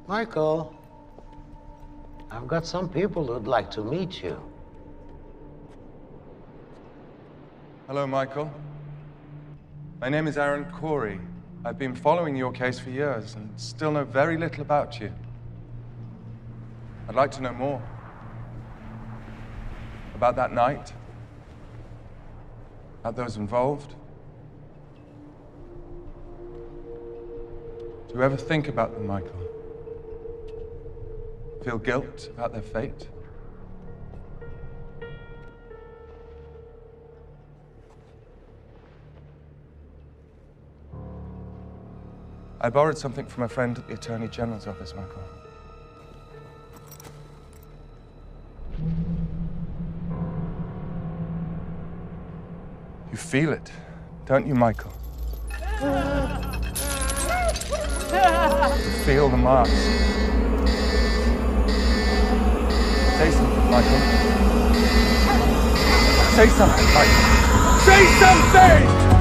Michael, I've got some people who'd like to meet you. Hello, Michael. My name is Aaron Corey. I've been following your case for years and still know very little about you. I'd like to know more. About that night. About those involved. Do you ever think about them, Michael? Feel guilt about their fate? I borrowed something from a friend at the Attorney General's office, Michael. You feel it, don't you, Michael? You feel the marks. Say something, Michael. Say something, Michael. Say something!